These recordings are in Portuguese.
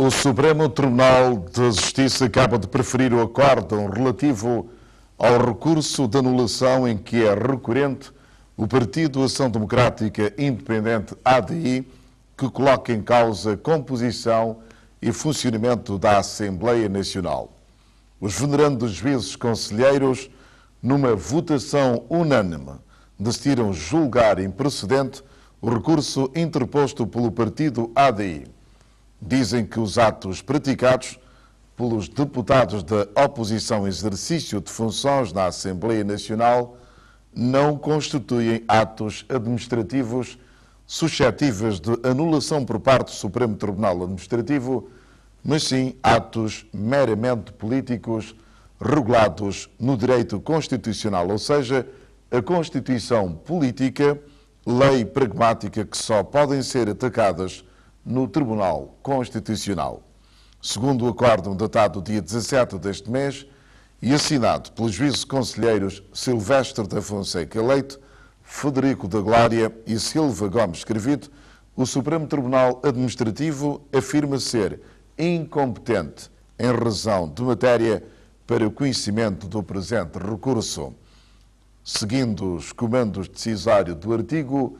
O Supremo Tribunal de Justiça acaba de preferir o acórdão relativo ao recurso de anulação em que é recorrente o Partido Ação Democrática Independente, ADI, que coloca em causa a composição e funcionamento da Assembleia Nacional. Os venerandos juízes conselheiros, numa votação unânime, decidiram julgar improcedente o recurso interposto pelo partido ADI. Dizem que os atos praticados pelos deputados da oposição em exercício de funções na Assembleia Nacional não constituem atos administrativos suscetíveis de anulação por parte do Supremo Tribunal Administrativo, mas sim atos meramente políticos regulados no direito constitucional, ou seja, a Constituição política, lei pragmática que só podem ser atacadas no Tribunal Constitucional. Segundo o acórdão datado dia 17 deste mês e assinado pelos juízes conselheiros Silvestre da Fonseca Leite, Federico da Glória e Silva Gomes Escrevido, o Supremo Tribunal Administrativo afirma ser incompetente em razão de matéria para o conhecimento do presente recurso. Seguindo os comandos decisórios do artigo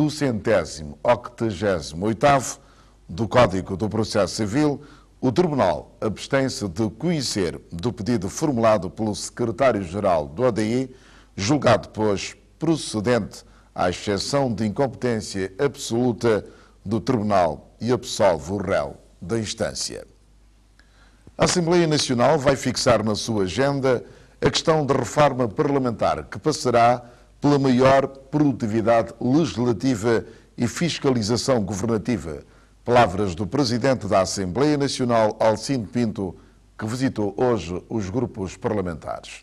288º do Código do Processo Civil, o Tribunal abstém-se de conhecer do pedido formulado pelo Secretário-Geral do ADI, julgado depois procedente à exceção de incompetência absoluta do Tribunal e absolve o réu da instância. A Assembleia Nacional vai fixar na sua agenda a questão da reforma parlamentar, que passará pela maior produtividade legislativa e fiscalização governativa. Palavras do Presidente da Assembleia Nacional, Alcindo Pinto, que visitou hoje os grupos parlamentares.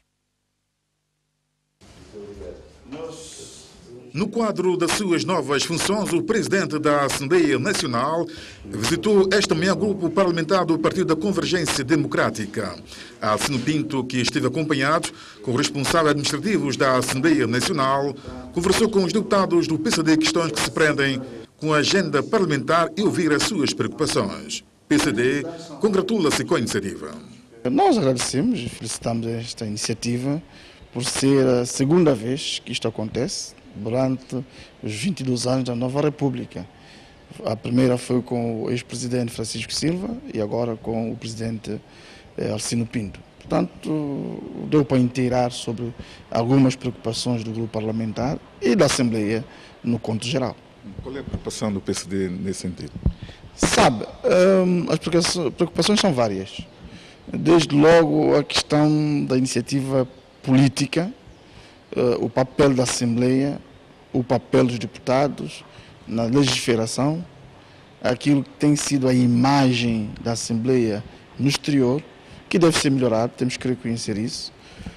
No quadro das suas novas funções, o Presidente da Assembleia Nacional visitou esta manhã o grupo parlamentar do Partido da Convergência Democrática. Alcindo Pinto, que esteve acompanhado com os responsáveis administrativos da Assembleia Nacional, conversou com os deputados do PCD questões que se prendem com a agenda parlamentar e ouvir as suas preocupações. PCD congratula-se com a iniciativa. Nós agradecemos e felicitamos esta iniciativa por ser a segunda vez que isto acontece durante os 22 anos da nova República. A primeira foi com o ex-presidente Francisco Silva e agora com o presidente Alcindo Pinto. Portanto, deu para inteirar sobre algumas preocupações do grupo parlamentar e da Assembleia no conto geral. Qual é a preocupação do PSD nesse sentido? Sabe, as preocupações são várias. Desde logo a questão da iniciativa política, o papel da Assembleia, o papel dos deputados na legiferação, aquilo que tem sido a imagem da Assembleia no exterior, que deve ser melhorado, temos que reconhecer isso,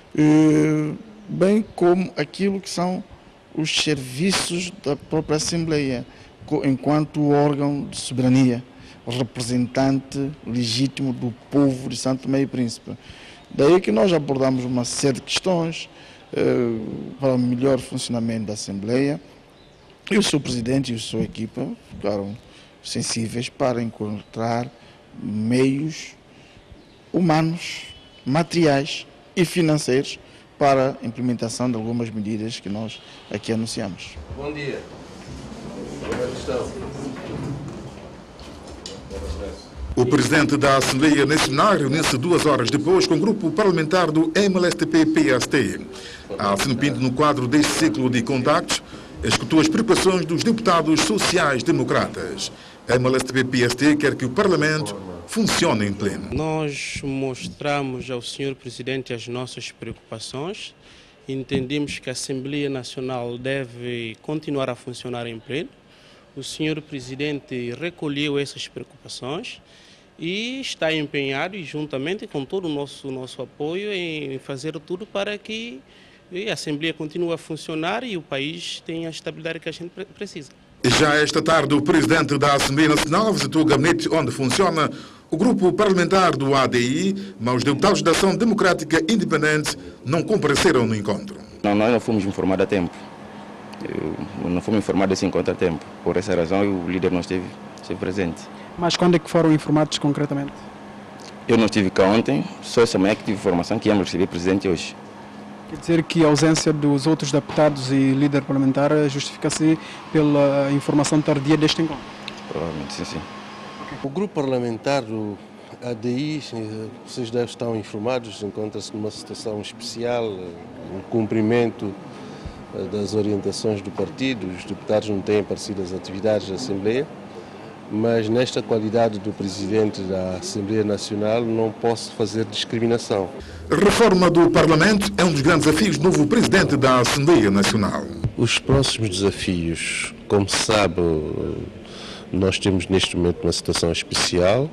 bem como aquilo que são os serviços da própria Assembleia, enquanto órgão de soberania, representante legítimo do povo de Santo Tomé e Príncipe. Daí que nós abordamos uma série de questões para o melhor funcionamento da Assembleia, e o seu presidente e a sua equipa ficaram sensíveis para encontrar meios humanos, materiais e financeiros para a implementação de algumas medidas que nós aqui anunciamos. Bom dia. O Presidente da Assembleia Nacional reuniu-se 2 horas depois com o grupo parlamentar do MLSTP-PST. Alcindo Pinto, no quadro deste ciclo de contactos, escutou as preocupações dos deputados sociais-democratas. A MLSTP-PST quer que o Parlamento funcione em pleno. Nós mostramos ao Sr. Presidente as nossas preocupações. Entendemos que a Assembleia Nacional deve continuar a funcionar em pleno. O Sr. Presidente recolheu essas preocupações e está empenhado, e juntamente com todo o nosso apoio, em fazer tudo para que a Assembleia continue a funcionar e o país tenha a estabilidade que a gente precisa. Já esta tarde, o Presidente da Assembleia Nacional visitou o gabinete onde funciona o grupo parlamentar do ADI, mas os deputados da Ação Democrática Independente não compareceram no encontro. Nós não fomos informados a tempo. Não fomos informados desse encontro a tempo. Por essa razão, o líder não esteve presente. Mas quando é que foram informados concretamente? Eu não estive cá ontem, só essa manhã que tive informação que íamos receber presidente hoje. Quer dizer que a ausência dos outros deputados e líder parlamentar justifica-se pela informação tardia deste encontro? Provavelmente, sim, sim. O grupo parlamentar do ADI, vocês devem estar informados, encontra-se numa situação especial, no cumprimento das orientações do partido. Os deputados não têm aparecido às atividades da Assembleia, mas nesta qualidade do presidente da Assembleia Nacional não posso fazer discriminação. A reforma do Parlamento é um dos grandes desafios do novo presidente da Assembleia Nacional. Os próximos desafios, como se sabe, nós temos neste momento uma situação especial.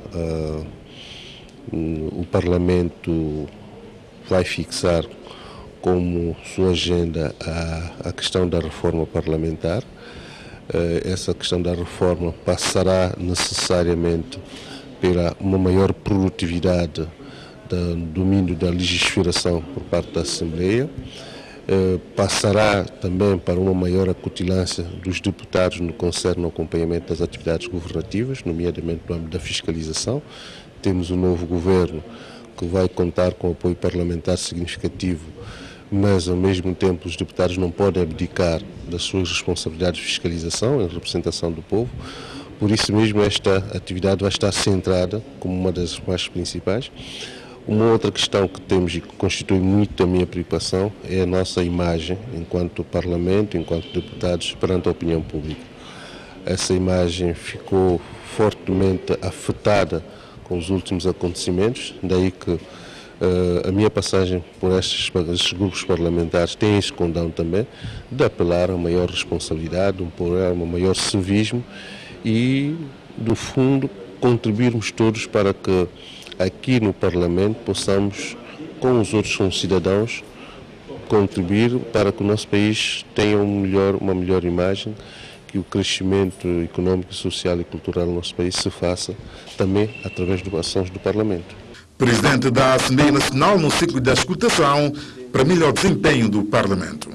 O Parlamento vai fixar como sua agenda a questão da reforma parlamentar. Essa questão da reforma passará necessariamente pela uma maior produtividade do domínio da legislação por parte da Assembleia, passará também para uma maior acutilância dos deputados no que concerne ao acompanhamento das atividades governativas, nomeadamente no âmbito da fiscalização. Temos um novo governo que vai contar com apoio parlamentar significativo, mas ao mesmo tempo os deputados não podem abdicar das suas responsabilidades de fiscalização em representação do povo. Por isso mesmo esta atividade vai estar centrada como uma das mais principais. Uma outra questão que temos e que constitui muito a minha preocupação é a nossa imagem enquanto Parlamento, enquanto deputados perante a opinião pública. Essa imagem ficou fortemente afetada com os últimos acontecimentos, daí que a minha passagem por estes grupos parlamentares tem esse condão também de apelar a maior responsabilidade, a um maior civismo e, no fundo, contribuirmos todos para que aqui no Parlamento possamos, com os outros cidadãos, contribuir para que o nosso país tenha uma melhor imagem, que o crescimento econômico, social e cultural do nosso país se faça também através das ações do Parlamento. Presidente da Assembleia Nacional no ciclo da escutação para melhor desempenho do Parlamento.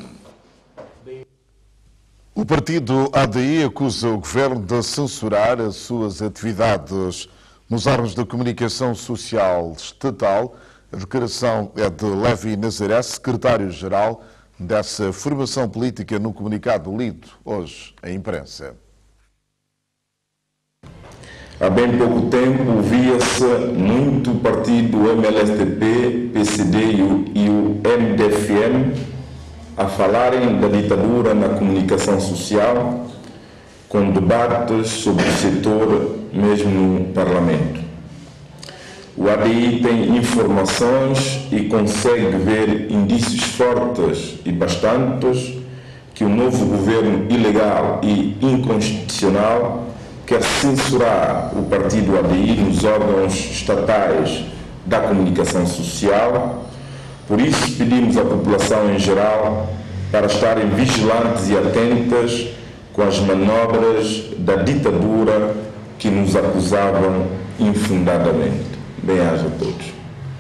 O partido ADI acusa o governo de censurar as suas atividades nos órgãos de comunicação social estatal. A declaração é de Levi Nazaré, secretário-geral dessa formação política, no comunicado lido hoje à imprensa. Há bem pouco tempo via-se muito o partido MLSTP, PCD e o MDFM a falarem da ditadura na comunicação social, com debates sobre o setor mesmo no Parlamento. O ADI tem informações e consegue ver indícios fortes e bastantes que o novo governo ilegal e inconstitucional quer censurar o partido ADI nos órgãos estatais da comunicação social. Por isso pedimos à população em geral para estarem vigilantes e atentas com as manobras da ditadura que nos acusavam infundadamente. Bem-aja a todos.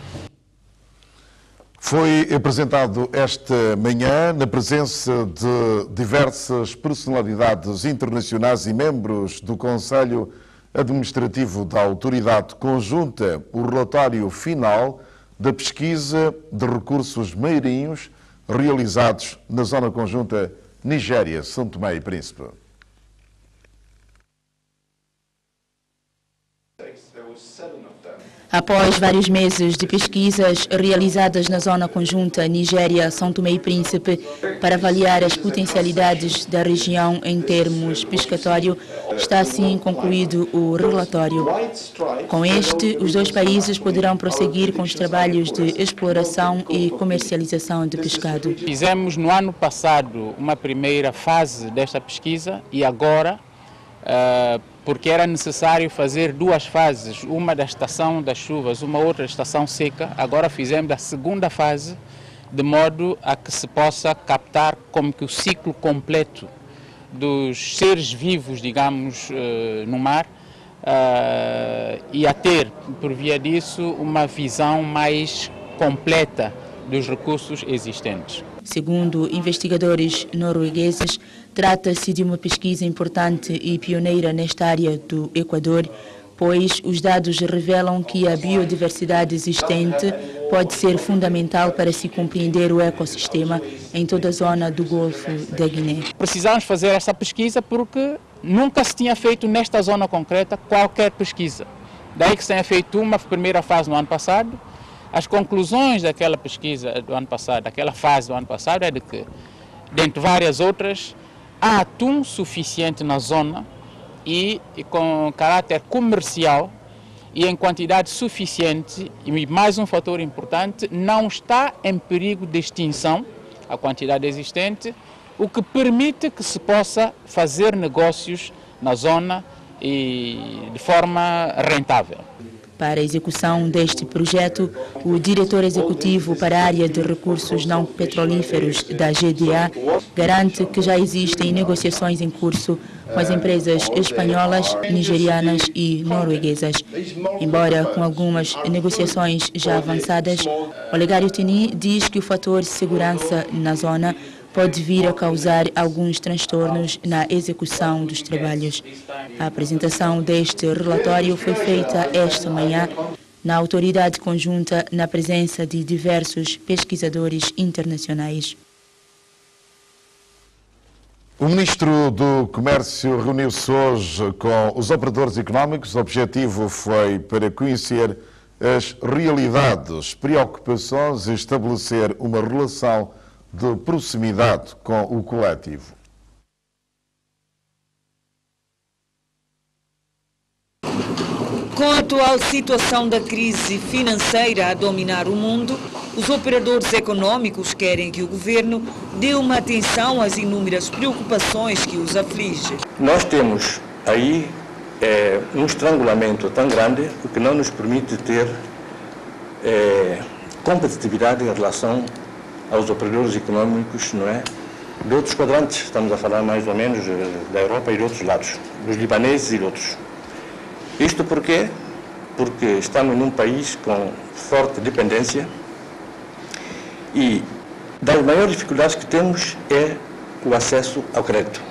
Foi apresentado esta manhã, na presença de diversas personalidades internacionais e membros do Conselho Administrativo da Autoridade Conjunta, o relatório final da pesquisa de recursos marinhos realizados na Zona Conjunta Nigéria, São Tomé e Príncipe. Após vários meses de pesquisas realizadas na Zona Conjunta Nigéria, São Tomé e Príncipe, para avaliar as potencialidades da região em termos pescatório, está assim concluído o relatório. Com este, os dois países poderão prosseguir com os trabalhos de exploração e comercialização de pescado. Fizemos no ano passado uma primeira fase desta pesquisa e agora, porque era necessário fazer duas fases, uma da estação das chuvas, uma outra estação seca. Agora fizemos a segunda fase, de modo a que se possa captar como que o ciclo completo dos seres vivos, digamos, no mar, e a ter, por via disso, uma visão mais completa dos recursos existentes. Segundo investigadores noruegueses, trata-se de uma pesquisa importante e pioneira nesta área do Equador, pois os dados revelam que a biodiversidade existente pode ser fundamental para se compreender o ecossistema em toda a zona do Golfo da Guiné. Precisamos fazer essa pesquisa porque nunca se tinha feito nesta zona concreta qualquer pesquisa. Daí que se tenha feito uma primeira fase no ano passado. As conclusões daquela pesquisa do ano passado, daquela fase do ano passado, é de que, dentre várias outras, há atum suficiente na zona e com caráter comercial e em quantidade suficiente, e mais um fator importante, não está em perigo de extinção a quantidade existente, o que permite que se possa fazer negócios na zona e de forma rentável. Para a execução deste projeto, o diretor executivo para a área de recursos não petrolíferos da GDA garante que já existem negociações em curso com as empresas espanholas, nigerianas e norueguesas. Embora com algumas negociações já avançadas, Olegário Tini diz que o fator segurança na zona pode vir a causar alguns transtornos na execução dos trabalhos. A apresentação deste relatório foi feita esta manhã na autoridade conjunta na presença de diversos pesquisadores internacionais. O Ministro do Comércio reuniu-se hoje com os operadores económicos. O objetivo foi para conhecer as realidades, preocupações e estabelecer uma relação de proximidade com o coletivo. Com a atual situação da crise financeira a dominar o mundo, os operadores econômicos querem que o governo dê uma atenção às inúmeras preocupações que os aflige. Nós temos aí um estrangulamento tão grande que não nos permite ter competitividade em relação aos operadores econômicos, não é? De outros quadrantes, estamos a falar mais ou menos da Europa e de outros lados, dos libaneses e de outros. Isto porquê? Porque estamos num país com forte dependência e das maiores dificuldades que temos é o acesso ao crédito.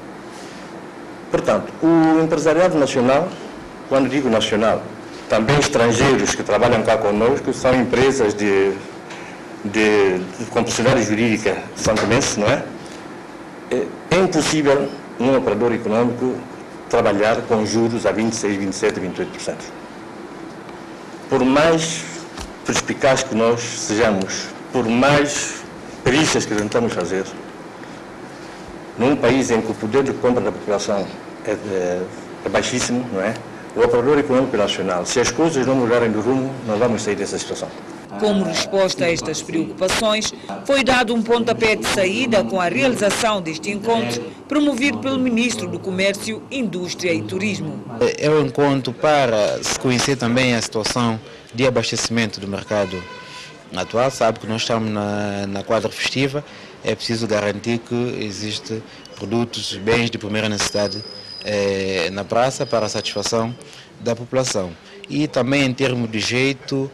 Portanto, o empresariado nacional, quando digo nacional, também estrangeiros que trabalham cá conosco, são empresas de compulsoriedade jurídica santomense, não é? É impossível um operador econômico trabalhar com juros a 26%, 27%, 28%. Por mais perspicaz que nós sejamos, por mais perícias que tentamos fazer, num país em que o poder de compra da população é baixíssimo, não é? O operador econômico nacional, se as coisas não mudarem de rumo, não vamos sair dessa situação. Como resposta a estas preocupações, foi dado um pontapé de saída com a realização deste encontro, promovido pelo Ministro do Comércio, Indústria e Turismo. É um encontro para se conhecer também a situação de abastecimento do mercado atual. Sabe que nós estamos na quadra festiva, é preciso garantir que existem produtos, bens de primeira necessidade na praça para a satisfação da população. E também em termos de jeito,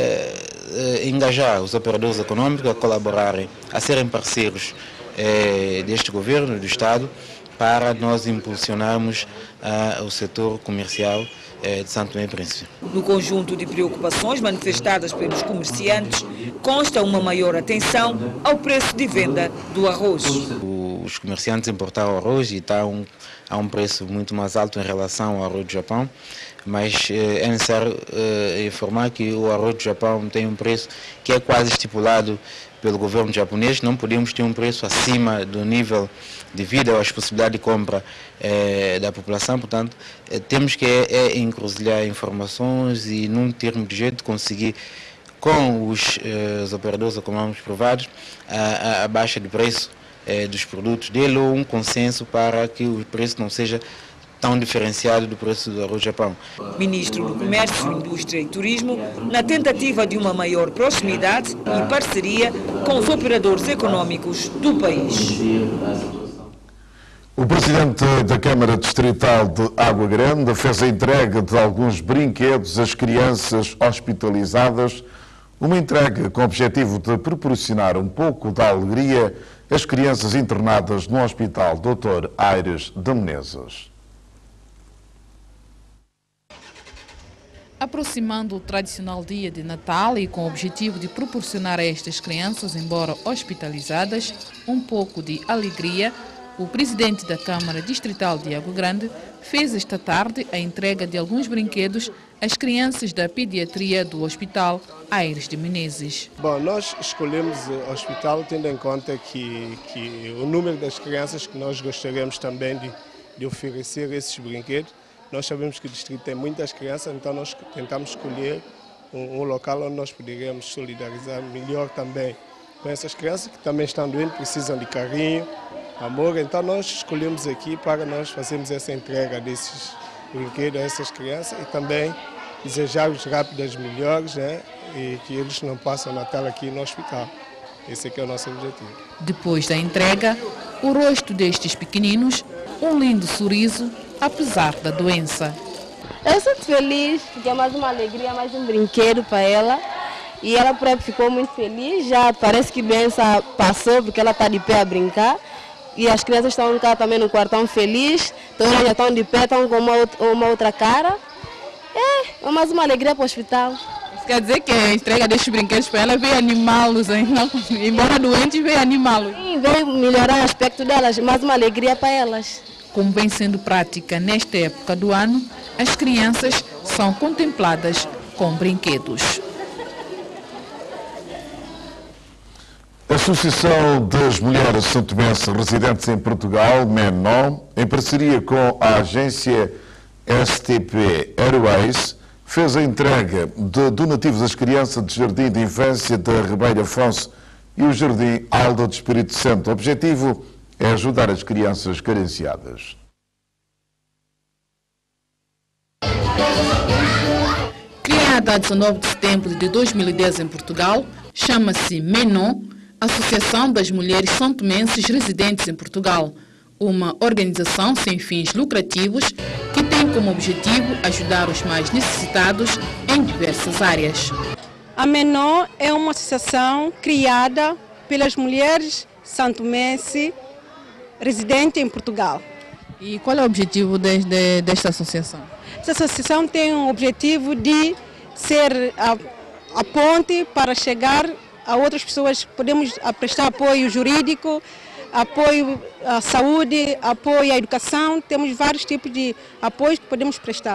engajar os operadores econômicos a colaborarem, a serem parceiros deste governo, do Estado, para nós impulsionarmos o setor comercial de Santo Tomé e Príncipe. No conjunto de preocupações manifestadas pelos comerciantes, consta uma maior atenção ao preço de venda do arroz. Os comerciantes importaram arroz e está a um preço muito mais alto em relação ao arroz do Japão, mas é necessário informar que o arroz do Japão tem um preço que é quase estipulado pelo governo japonês. Não podemos ter um preço acima do nível de vida ou as possibilidades de compra da população. Portanto, temos que encruzilhar informações e, num termo de jeito, conseguir com os operadores econômicos privados a baixa de preço dos produtos dele, ou um consenso para que o preço não seja tão diferenciado do preço do arroz do Japão. Ministro do Comércio, Indústria e Turismo, na tentativa de uma maior proximidade e parceria com os operadores econômicos do país. O presidente da Câmara Distrital de Água Grande fez a entrega de alguns brinquedos às crianças hospitalizadas, uma entrega com o objetivo de proporcionar um pouco de alegria às crianças internadas no Hospital Dr. Aires de Menezes. Aproximando o tradicional dia de Natal e com o objetivo de proporcionar a estas crianças, embora hospitalizadas, um pouco de alegria, o presidente da Câmara Distrital de Água Grande fez esta tarde a entrega de alguns brinquedos às crianças da pediatria do Hospital Aires de Menezes. Bom, nós escolhemos o hospital tendo em conta que o número das crianças que nós gostaríamos também de oferecer esses brinquedos. Nós sabemos que o distrito tem muitas crianças, então nós tentamos escolher um local onde nós poderíamos solidarizar melhor também com essas crianças que também estão doentes, precisam de carinho, amor. Então nós escolhemos aqui para nós fazermos essa entrega desses brinquedos a essas crianças e também desejar-lhes rápidas melhores, né? E que eles não passem o Natal aqui no hospital. Esse aqui é o nosso objetivo. Depois da entrega, o rosto destes pequeninos, um lindo sorriso, apesar da doença. Eu sinto feliz porque é mais uma alegria, mais um brinquedo para ela. E ela própria ficou muito feliz, já parece que a doença passou porque ela está de pé a brincar. E as crianças estão cá também no quartão felizes, então elas já estão de pé, estão com uma outra cara. É mais uma alegria para o hospital. Isso quer dizer que a entrega destes brinquedos para ela veio animá-los, embora doentes, veio animá-los. Sim, veio melhorar o aspecto delas, mais uma alegria para elas. Como vem sendo prática nesta época do ano, as crianças são contempladas com brinquedos. A Associação das Mulheres santomenses residentes em Portugal, MENOM, em parceria com a agência STP Airways, fez a entrega de donativos às crianças do Jardim de Infância da Ribeira Afonso e o Jardim Alda do Espírito Santo. O objetivo é ajudar as crianças carenciadas. Criada a 19 de setembro de 2010 em Portugal, chama-se MENOM, Associação das Mulheres Santomenses Residentes em Portugal, uma organização sem fins lucrativos que tem como objetivo ajudar os mais necessitados em diversas áreas. A MENOM é uma associação criada pelas mulheres santomenses residentes em Portugal. E qual é o objetivo desta associação? Essa associação tem o objetivo de ser a ponte para chegar a outras pessoas. Podemos prestar apoio jurídico, apoio à saúde, apoio à educação. Temos vários tipos de apoios que podemos prestar.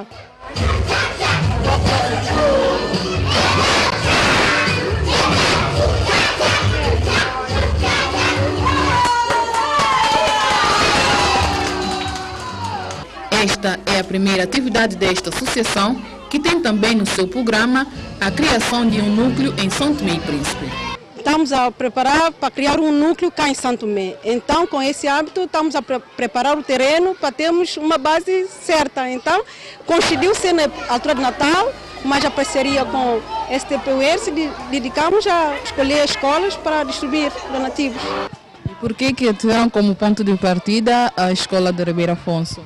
Esta é a primeira atividade desta associação, que tem também no seu programa a criação de um núcleo em São Tomé e Príncipe. Estamos a preparar para criar um núcleo cá em São Tomé. Então, com esse hábito, estamos a preparar o terreno para termos uma base certa. Então, coincidiu-se na altura de Natal, mas a parceria com STPUR, dedicamos a escolher escolas para distribuir donativos. E por que tiveram como ponto de partida a escola de Ribeira Afonso?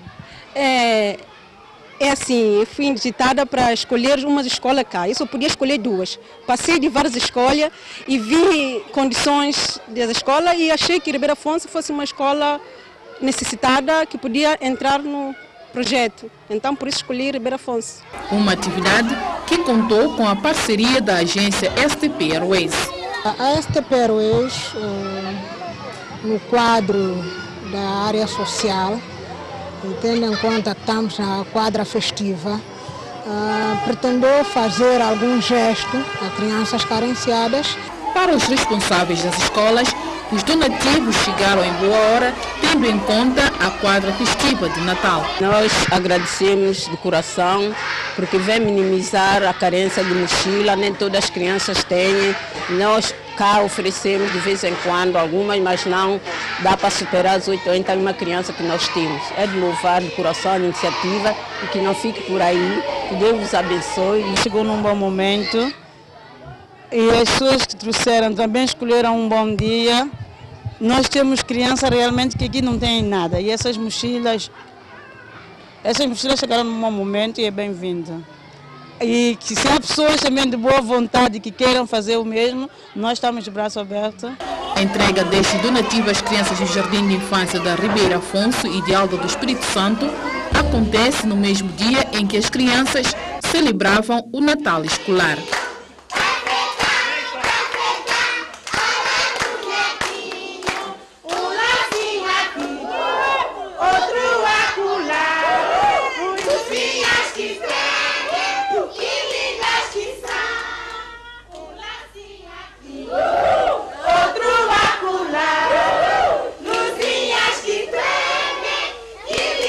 É assim, eu fui indigitada para escolher uma escola cá. Eu só podia escolher duas. Passei de várias escolas e vi condições da escola e achei que Ribeira Afonso fosse uma escola necessitada que podia entrar no projeto. Então, por isso escolhi Ribeira Afonso. Uma atividade que contou com a parceria da agência STP Airways. A STP Airways, no quadro da área social, tendo em conta que estamos na quadra festiva, pretendeu fazer algum gesto a crianças carenciadas. Para os responsáveis das escolas, os donativos chegaram em boa hora, tendo em conta a quadra festiva de Natal. Nós agradecemos de coração, porque vem minimizar a carência de mochila, nem todas as crianças têm. Nós cá oferecemos de vez em quando algumas, mas não dá para superar as 80 uma criança que nós temos. É de louvar de coração a iniciativa e que não fique por aí, que Deus os abençoe. Chegou num bom momento e as pessoas que trouxeram também escolheram um bom dia. Nós temos crianças realmente que aqui não têm nada e essas mochilas chegaram num bom momento e é bem-vindo. E que se há pessoas também de boa vontade que queiram fazer o mesmo, nós estamos de braço aberto. A entrega destes donativos às crianças do Jardim de Infância da Ribeira Afonso e de Alda do Espírito Santo acontece no mesmo dia em que as crianças celebravam o Natal escolar.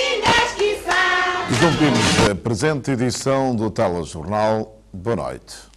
Interrompemos a presente edição do Telejornal. Boa noite.